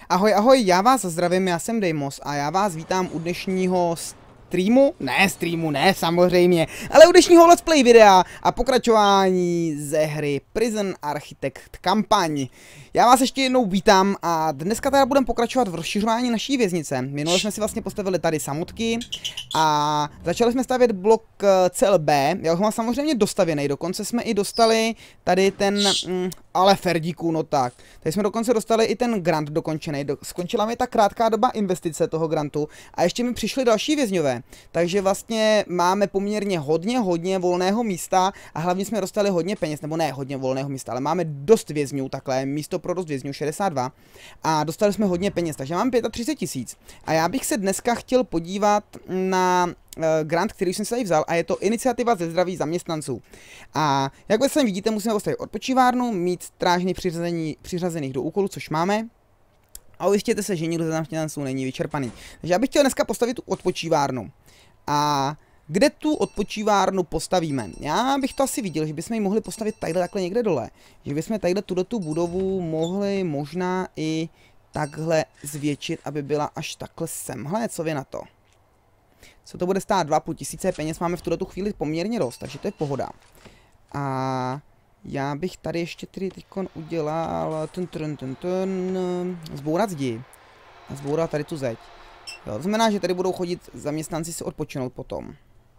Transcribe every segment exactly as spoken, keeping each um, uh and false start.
Ahoj, ahoj, já vás zdravím, já jsem Deimos a já vás vítám u dnešního streamu, ne streamu, ne samozřejmě, ale u dnešního let's play videa a pokračování ze hry Prison Architect kampaň. Já vás ještě jednou vítám a dneska teda budeme pokračovat v rozšiřování naší věznice. Minule jsme si vlastně postavili tady samotky a začali jsme stavět blok C L B, já ho mám samozřejmě dostavěný, dokonce jsme i dostali tady ten, mm, ale Ferdíku, no tak, tady jsme dokonce dostali i ten grant dokončený, Do, skončila mi ta krátká doba investice toho grantu a ještě mi přišly další vězňové, takže vlastně máme poměrně hodně, hodně volného místa a hlavně jsme dostali hodně peněz, nebo ne hodně volného místa, ale máme dost vězňů, takhle, místo pro dost vězňů, šedesát dva a dostali jsme hodně peněz, takže mám třicet pět tisíc a já bych se dneska chtěl podívat na uh, grant, který jsem si tady vzal a je to iniciativa ze zdraví zaměstnanců. A jak vlastně vidíte, musíme postavit odpočívárnu, mít strážny přiřazených do úkolu, což máme. A ujistěte se, že nikdo ze zaměstnanců není vyčerpaný. Takže já bych chtěl dneska postavit tu odpočívárnu. A kde tu odpočívárnu postavíme? Já bych to asi viděl, že bychom ji mohli postavit tadyhle takhle někde dole. Že bychom tadyhle tu budovu mohli možná i takhle zvětšit, aby byla až takhle semhle. Co vy na to? Co to bude stát? dva a půl tisíce peněz máme v tuto chvíli poměrně dost, takže to je pohoda. A já bych tady ještě tedy teďkon udělal ten, ten, ten, ten, zbourat zdi a zbourat tady tu zeď. Jo, to znamená, že tady budou chodit zaměstnanci si odpočinout potom.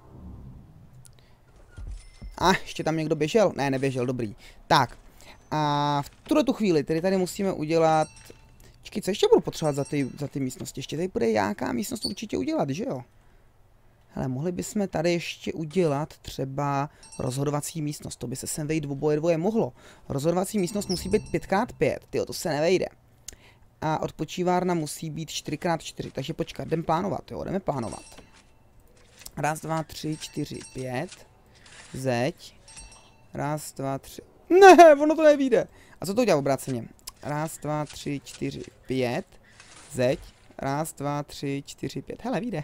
A ještě tam někdo běžel? Ne, neběžel, dobrý. Tak, a v tuto chvíli tedy tady musíme udělat... Čekaj, co ještě budu potřebovat za ty, za ty místnosti? Ještě tady bude nějaká místnost určitě udělat, že jo? Hele, mohli bychom tady ještě udělat třeba rozhodovací místnost, to by se sem vejít dvoje dvoje mohlo. Rozhodovací místnost musí být pět krát pět, tyjo, to se nevejde. A odpočívárna musí být čtyři krát čtyři, takže počkat, jdeme plánovat, jo, jdeme plánovat. Raz, dva, tři, čtyři, pět, zeď, raz, dva, tři, ne, ono to nevíde. A co to udělá obráceně? Raz, dva, tři, čtyři, pět, zeď, raz, dva, tři, čtyři, pět, hele, vyjde,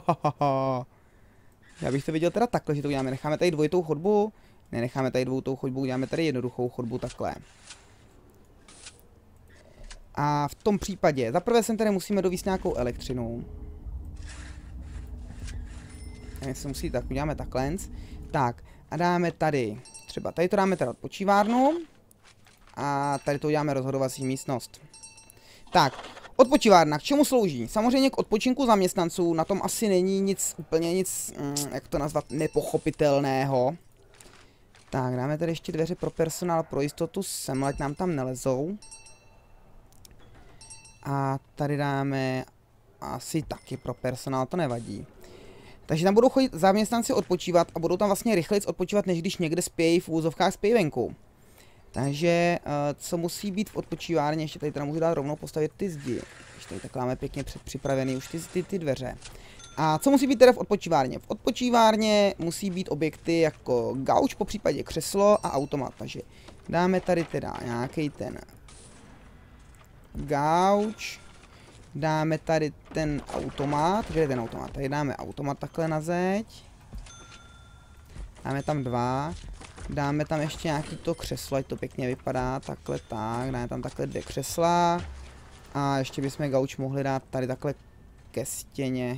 Já bych to viděl teda takhle, že to uděláme. Necháme tady dvojitou chodbu. Nenecháme tady dvojitou chodbu, uděláme tady jednoduchou chodbu takhle. A v tom případě, zaprvé sem tady musíme dovíst nějakou elektřinu. Nevím, se musí, tak uděláme takhle. Tak, a dáme tady, třeba tady to dáme teda odpočívárnu. A tady to uděláme rozhodovací místnost. Tak, odpočívárna, k čemu slouží? Samozřejmě k odpočinku zaměstnanců, na tom asi není nic, úplně nic, mm, jak to nazvat, nepochopitelného. Tak, dáme tady ještě dveře pro personál, pro jistotu, sem, ať nám tam nelezou. A tady dáme asi taky pro personál, to nevadí. Takže tam budou chodit zaměstnanci odpočívat a budou tam vlastně rychleji odpočívat, než když někde spějí v úzovkách spějí venku. Takže, uh, co musí být v odpočívárně, ještě tady teda můžu dát rovnou postavit ty zdi. Ještě tady takhle máme pěkně předpřipravený už ty, ty, ty dveře. A co musí být teda v odpočívárně? V odpočívárně musí být objekty jako gauč, po případě křeslo a automat. Takže dáme tady teda nějaký ten gauč. Dáme tady ten automat, kde je ten automat? Tady dáme automat takhle na zeď. Dáme tam dva. Dáme tam ještě nějaký to křeslo, ať to pěkně vypadá, takhle tak, dáme tam takhle dvě křesla. A ještě bychom gauč mohli dát tady takhle ke stěně.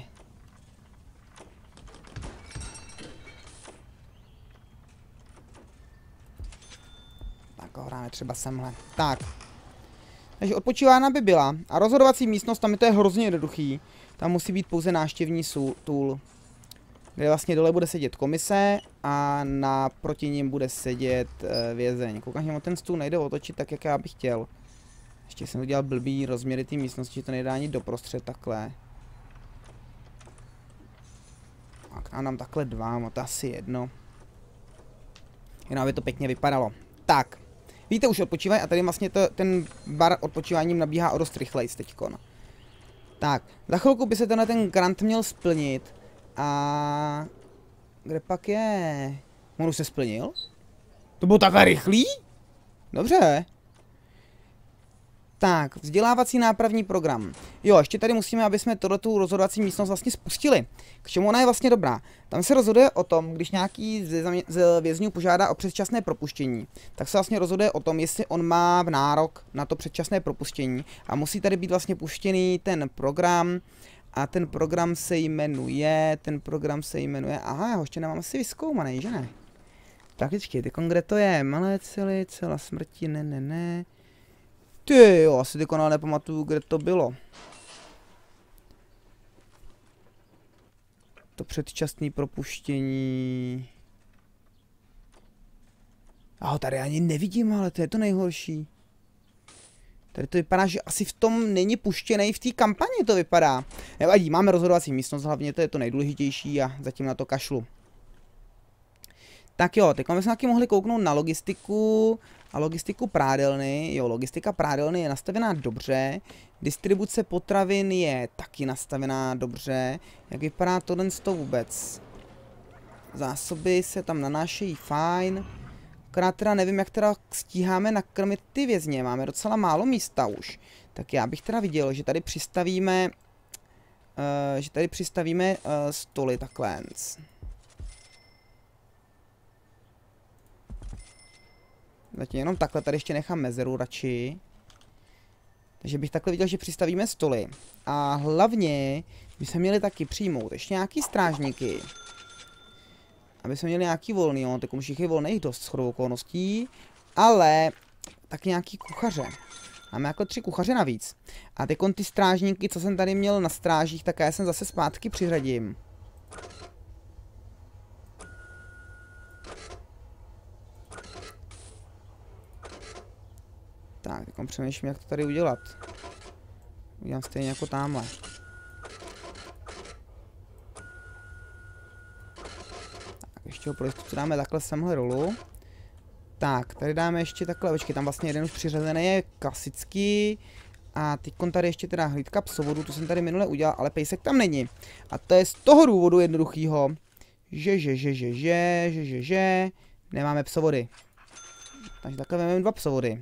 Tak ho dáme třeba semhle. Tak. Takže odpočívárna by byla. A rozhodovací místnost, tam je to je hrozně jednoduchý. Tam musí být pouze návštěvní stůl. Kde vlastně dole bude sedět komise a naproti ním bude sedět e, vězeň. Koukám, že ten stůl nejde otočit tak, jak já bych chtěl. Ještě jsem udělal blbý rozměry té místnosti, že to nejde ani doprostřed takhle. Tak a nám takhle dva, no to asi jedno. Jenom aby to pěkně vypadalo. Tak, víte, už odpočívají a tady vlastně to, ten bar odpočíváním nabíhá o dost rychleji teďkon. Tak, za chvilku by se tenhle ten grant měl splnit. A kde pak je? On už se splnil? To bylo takhle rychlý? Dobře. Tak, vzdělávací nápravní program. Jo, ještě tady musíme, aby jsme tohletu rozhodovací místnost vlastně spustili. K čemu ona je vlastně dobrá? Tam se rozhoduje o tom, když nějaký z vězňů požádá o předčasné propuštění, tak se vlastně rozhoduje o tom, jestli on má v nárok na to předčasné propuštění a musí tady být vlastně puštěný ten program a ten program se jmenuje, ten program se jmenuje, aha, já ho ještě nemám asi vyzkoumaný, že ne? Tak počkej, ty kde to je? Malé cely, cela smrti, ne, ne, ne. Ty jo, asi ty konal nepamatuju, kde to bylo. To předčasné propuštění. A ho tady ani nevidím, ale to je to nejhorší. Tady to vypadá, že asi v tom není puštěný, v té kampani to vypadá. Nevadí, máme rozhodovací místnost, hlavně to je to nejdůležitější a zatím na to kašlu. Tak jo, teď jsme taky mohli kouknout na logistiku a logistiku prádelny. Jo, logistika prádelny je nastavená dobře. Distribuce potravin je taky nastavená dobře. Jak vypadá tohle z toho vůbec? Zásoby se tam nanášejí fajn. Akorát teda nevím, jak teda stíháme nakrmit ty vězně. Máme docela málo místa už. Tak já bych teda viděl, že tady přistavíme... Uh, že tady přistavíme uh, stoly takhle. Zatím jenom takhle, tady ještě nechám mezeru radši. Takže bych takhle viděl, že přistavíme stoly. A hlavně bychom měli taky přijmout ještě nějaký strážníky. Aby jsme měli nějaký volný, jo, tak už jich je volných dost shodou okolností. Ale tak nějaký kuchaře. Máme jako tři kuchaře navíc. A teď ty strážníky, co jsem tady měl na strážích, tak já jsem zase zpátky přiřadím. Tak, teď přemýšlím, jak to tady udělat. Udělám stejně jako tamhle. Tak, ještě ho pro jistotu dáme takhle semhle rolu. Tak, tady dáme ještě takhle, počkej, tam vlastně jeden už přiřazený je klasický. A teď tady ještě teda hlídka psovodu, to jsem tady minule udělal, ale pejsek tam není. A to je z toho důvodu jednoduchýho, že, že, že, že, že, že, že, že, nemáme psovody. Takže takhle vezmeme dva psovody.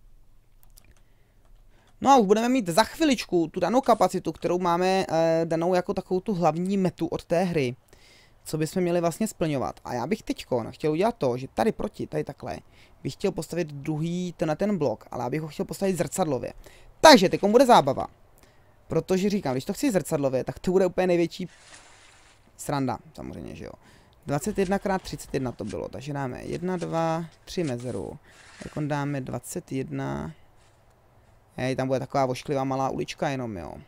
No a už budeme mít za chviličku tu danou kapacitu, kterou máme e, danou jako takovou tu hlavní metu od té hry. Co bychom měli vlastně splňovat. A já bych teďko chtěl udělat to, že tady proti, tady takhle, bych chtěl postavit druhý ten, ten blok, ale já bych ho chtěl postavit zrcadlově. Takže teď bude zábava. Protože říkám, když to chci zrcadlově, tak to bude úplně největší sranda, samozřejmě, že jo. dvacet jedna krát třicet jedna to bylo, takže dáme jedna, dva, tři mezeru. Tak dáme dvacet jedna. Hej, tam bude taková vošklivá malá ulička jenom, jo.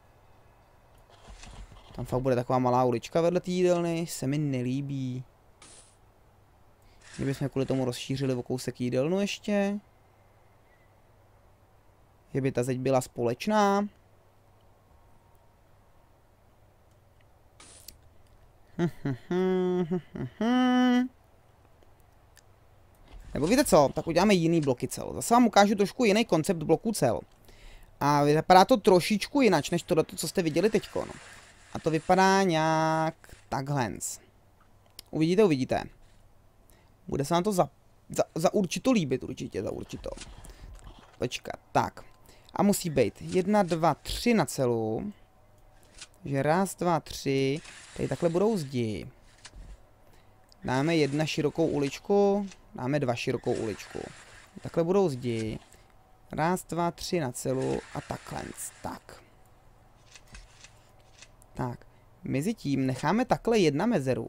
Tam fakt bude taková malá ulička vedle té jídelny, se mi nelíbí. Kdybychom kvůli tomu rozšířili o kousek jídelnu ještě. Že by ta zeď byla společná. Nebo víte co, tak uděláme jiný bloky cel. Zase vám ukážu trošku jiný koncept bloků cel. A vypadá to trošičku jinak, než tohle, co jste viděli teďko. No. A to vypadá nějak takhle. Uvidíte, uvidíte. Bude se nám to za, za, za určito líbit, určitě, za určito. Počkat, tak. A musí být jedna, dva, tři na celu. Takže raz, dva, tři. Tady takhle budou zdi. Dáme jedna širokou uličku. Dáme dva širokou uličku. Takhle budou zdi. Raz, dva, tři na celu a takhle. Tak. Tak. Mezi tím necháme takhle jedna mezeru.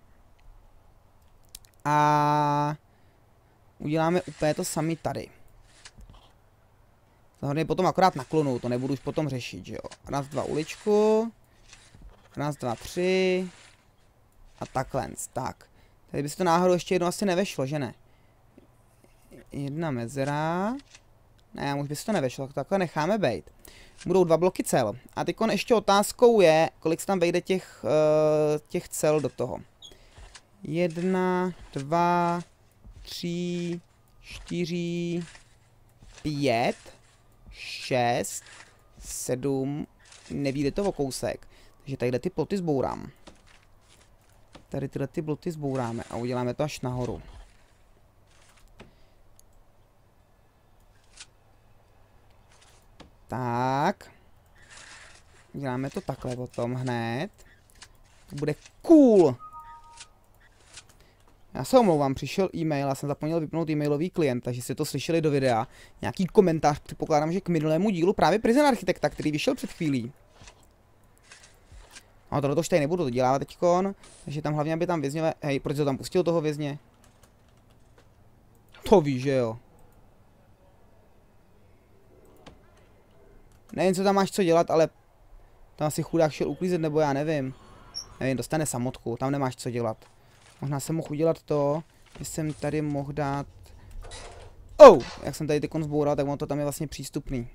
A uděláme úplně to samé tady. Zahodně potom akorát naklonu, to nebudu už potom řešit, že jo. Raz, dva uličku. Raz, dva, tři. A takhle. Tak. Tady by se to náhodou ještě jedno asi nevešlo, že ne? Jedna mezera. Ne, už by se to nevešlo, takhle necháme bejt. Budou dva bloky cel. A teď ještě otázkou je, kolik se tam vejde těch, uh, těch cel do toho. Jedna, dva, tři, čtyři, pět, šest, sedm, nevíde to o kousek. Takže tadyhle ty ploty zbourám. Tady tyhle ty ploty zbouráme a uděláme to až nahoru. Tak. Děláme to takhle potom hned. To bude cool. Já se omlouvám, přišel e-mail, já jsem zapomněl vypnout e-mailový klient, takže jste to slyšeli do videa. Nějaký komentář, předpokládám, že k minulému dílu právě Prison Architekta, který vyšel před chvílí. No tohle to už tady nebudu to dělat teďkon, takže tam hlavně, aby tam vězňové... Hej, proč to tam pustil toho vězně? To víš, že jo. Nevím, co tam máš co dělat, ale... Tam asi chudák šel uklízet, nebo já nevím. Nevím, dostane samotku, tam nemáš co dělat. Možná jsem mohl udělat to, že jsem tady mohl dát... Oh! Jak jsem tady tykon zboural, tak on to tam je vlastně přístupný.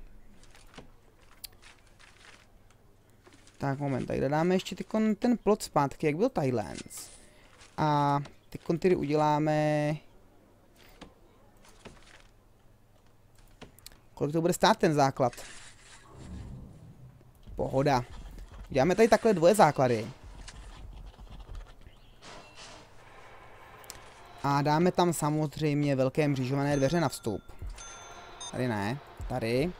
Tak moment, tady dáme ještě tykon ten plot zpátky, jak byl Thailands. A tykon tedy uděláme... Kolik to bude stát ten základ? Pohoda. Děláme tady takhle dvoje základy. A dáme tam samozřejmě velké mřížované dveře na vstup. Tady ne, tady.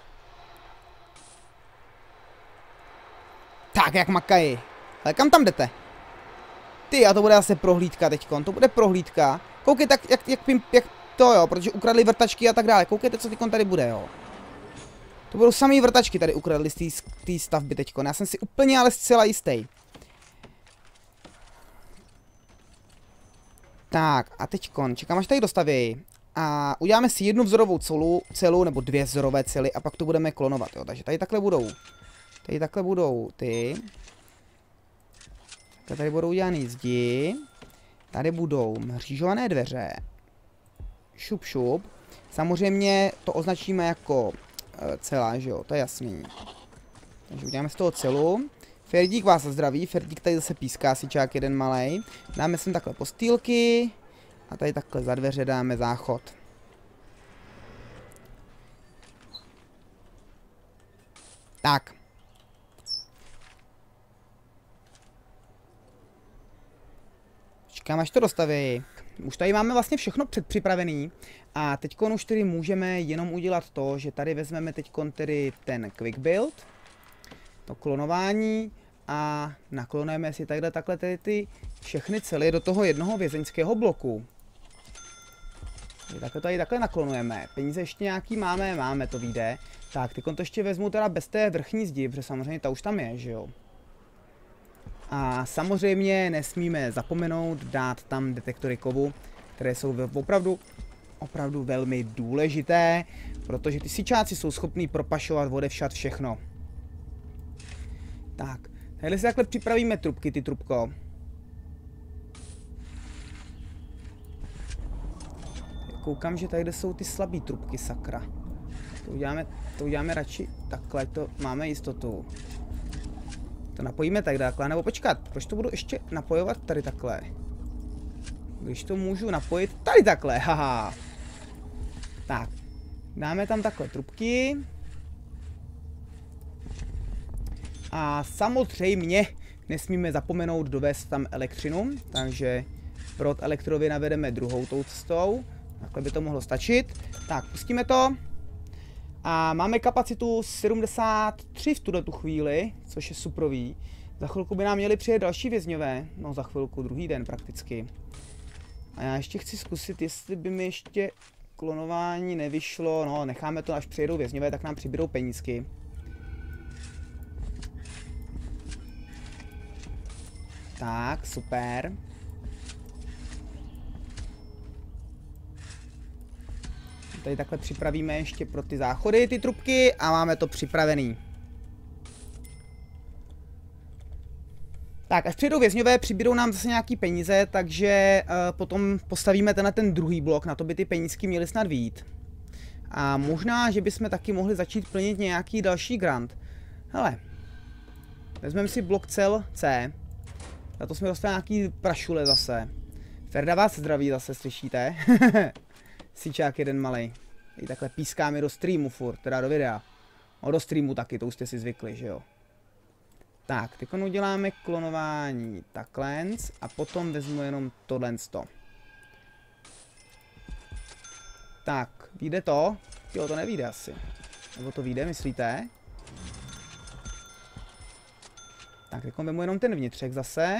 Tak, jak makají. Ale kam tam jdete? Ty, a to bude zase prohlídka teďkon, to bude prohlídka. Koukejte, jak, jak, jak, jak to jo, protože ukradli vrtačky a tak dále. Koukejte, co teďkon tady bude, jo. To budou samý vrtačky tady ukradli z té stavby teďkon. Já jsem si úplně ale zcela jistý. Tak, a teďkon, čekám, až tady dostaví. A uděláme si jednu vzorovou celu, celu, nebo dvě vzorové cely a pak to budeme klonovat, jo. Takže tady takhle budou. Tady takhle budou ty. Takhle tady budou udělaný zdi. Tady budou mřížované dveře. Šup, šup. Samozřejmě to označíme jako e, celá, že jo, to je jasný. Takže uděláme z toho celu. Ferdík vás zdraví, Ferdík tady zase píská, sičák jeden malej. Dáme sem takhle postýlky. A tady takhle za dveře dáme záchod. Tak. Čekám, až to dostaví. Už tady máme vlastně všechno předpřipravený. A teďkon už tedy můžeme jenom udělat to, že tady vezmeme teďkon tedy ten quick build. To klonování. A naklonujeme si takhle, takhle tedy ty všechny cely do toho jednoho vězeňského bloku. Takhle tady takhle naklonujeme. Peníze ještě nějaký máme, máme, to vyjde. Tak, teď to ještě vezmu teda bez té vrchní zdi, protože samozřejmě ta už tam je, že jo. A samozřejmě nesmíme zapomenout dát tam detektory kovu, které jsou opravdu, opravdu velmi důležité, protože ty sičáci jsou schopní propašovat odevšad všechno. Tak, tadyhle si takhle připravíme trubky, ty trubko. Koukám, že tady jsou ty slabý trubky, sakra. To uděláme, to uděláme radši takhle, to máme jistotu. To napojíme tak takhle, nebo počkat, proč to budu ještě napojovat tady takhle? Když to můžu napojit tady takhle, haha. Tak, dáme tam takhle trubky. A samozřejmě nesmíme zapomenout dovést tam elektřinu, takže prot elektrovi navedeme druhou tou cestou. Takhle by to mohlo stačit. Tak, pustíme to. A máme kapacitu sedmdesát tři v tuhle tu chvíli, což je suprový. Za chvilku by nám měli přijet další vězňové. No za chvilku, druhý den prakticky. A já ještě chci zkusit, jestli by mi ještě klonování nevyšlo. No, necháme to, až přijedou vězňové, tak nám přibydou penízky. Tak, super. Tady takhle připravíme ještě pro ty záchody, ty trubky a máme to připravený. Tak, až přijdou vězňové, přibydou nám zase nějaký peníze, takže uh, potom postavíme tenhle ten druhý blok, na to by ty penízky měly snad vyjít. A možná, že bychom taky mohli začít plnit nějaký další grant. Hele, vezmeme si blok cel C. Za to jsme dostali nějaký prašule zase. Ferda vás zdraví zase, slyšíte? Sičák jeden malej. I takhle píská mi do streamu furt, teda do videa. No do streamu taky, to už jste si zvykli, že jo. Tak, teď uděláme klonování takhle a potom vezmu jenom tohle. Tak, vyjde to? Jo, to nevyjde asi. Nebo to vyjde, myslíte? Tak, teď vemu jenom ten vnitřek zase.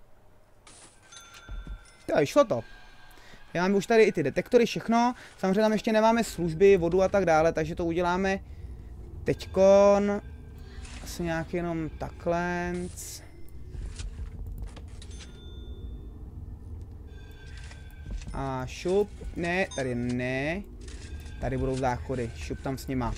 Jo, šlo to. Máme už tady i ty detektory, všechno. Samozřejmě tam ještě nemáme služby, vodu a tak dále, takže to uděláme teďkon. Asi nějak jenom takhle. A šup. Ne, tady ne. Tady budou záchody. Šup tam s nima.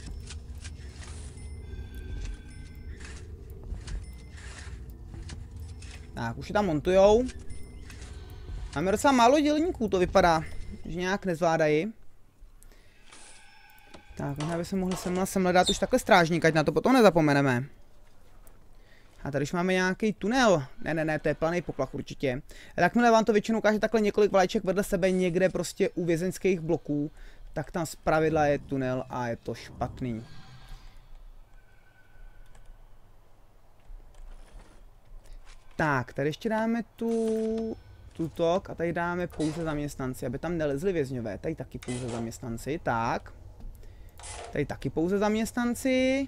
Tak, už je tam montujou. Máme docela málo dělníků, to vypadá, že nějak nezvládají. Tak, možná by se mohli semhle, semhle dát už takhle strážník, ať na to potom nezapomeneme. A tady už máme nějaký tunel. Ne, ne, ne, to je planý poplach určitě. A jakmile vám to většinou ukáže takhle několik vlajček vedle sebe někde prostě u vězeňských bloků, tak tam zpravidla je tunel a je to špatný. Tak, tady ještě dáme tu... tutok a tady dáme pouze zaměstnanci, aby tam nelezli vězňové. Tady taky pouze zaměstnanci, tak. Tady taky pouze zaměstnanci.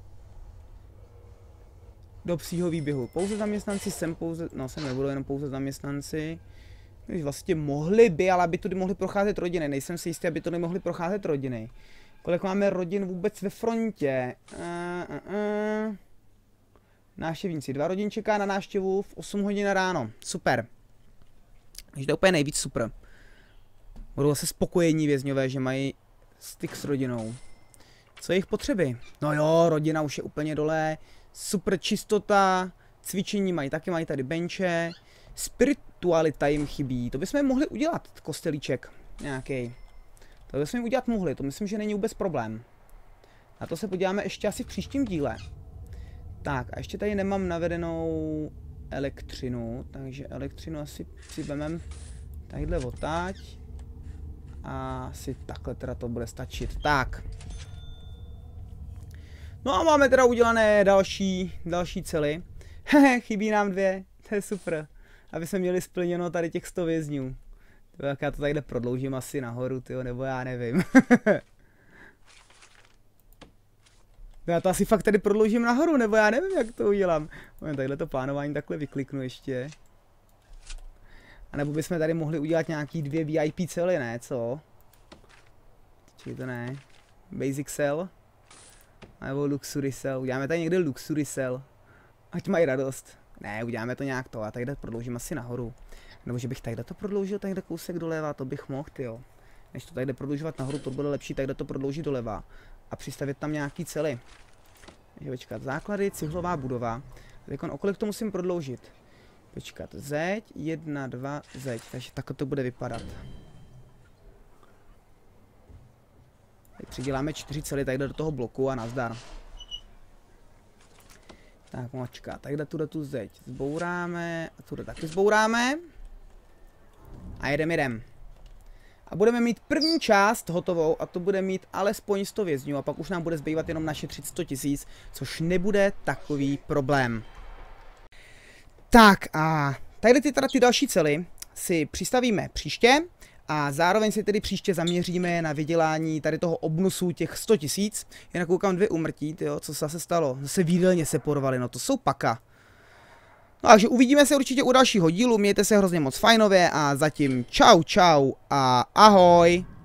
Do psího výběhu. Pouze zaměstnanci, sem pouze, no sem nebudou jenom pouze zaměstnanci. Když vlastně mohli by, ale aby tudy mohli procházet rodiny. Nejsem si jistý, aby tudy mohli procházet rodiny. Kolik máme rodin vůbec ve frontě? Uh, uh, uh. Návštěvníci. Dva rodin čeká na návštěvu v osm hodin ráno. Super. Takže to je úplně nejvíc super. Budou zase spokojení vězňové, že mají styk s rodinou. Co je jejich potřeby? No jo, rodina už je úplně dole. Super čistota. Cvičení mají taky, mají tady benče. Spiritualita jim chybí. To bychom mohli udělat, kostelíček nějaký. To bychom udělat mohli, to myslím, že není vůbec problém. Na to se podíváme ještě asi v příštím díle. Tak a ještě tady nemám navedenou elektřinu, takže elektřinu asi si vemem tadyhle odtáď. A asi takhle teda to bude stačit. Tak. No a máme teda udělané další, další cely. Hehe, chybí nám dvě, to je super. Aby jsme měli splněno tady těch sto vězňů. Tak já to tadyhle prodloužím asi nahoru, tyjo, nebo já nevím. Já to asi fakt tady prodloužím nahoru, nebo já nevím, jak to udělám. Můžeme tadyhle to plánování takhle vykliknu ještě. A nebo bychom tady mohli udělat nějaký dvě V I P cely, ne, co? Či to ne. Basic cell. A nebo luxury cell. Uděláme tady někde luxury cell. Ať mají radost. Ne, uděláme to nějak to. A tadyhle prodloužím asi nahoru. Nebo že bych tadyhle to prodloužil, tadyhle kousek doleva, to bych mohl, tyjo. Než to tadyhle prodloužovat nahoru, to bude lepší, tadyhle to prodloužit doleva. A přistavit tam nějaký cely. Takže počkat, základy, cihlová budova. Teď o kolik to musím prodloužit? Počkat, zeď, jedna, dva, zeď. Takže takhle to bude vypadat. Teď přiděláme čtyři cely tadyhle do toho bloku a nazdar. Tak, počkat, tadyhle tuhle tu zeď zbouráme, a tuhle taky zbouráme. A jedem, jedem. A budeme mít první část hotovou a to bude mít alespoň sto vězňů a pak už nám bude zbývat jenom naše tři sta tisíc, což nebude takový problém. Tak a tady ty, teda ty další cely si přistavíme příště a zároveň si tedy příště zaměříme na vydělání tady toho obnusu těch sto tisíc. Jinak koukám dvě umrtí, tyjo, co se zase stalo, zase výdelně se porovali, no to jsou paka. No, takže uvidíme se určitě u dalšího dílu, mějte se hrozně moc fajnově a zatím čau čau a ahoj.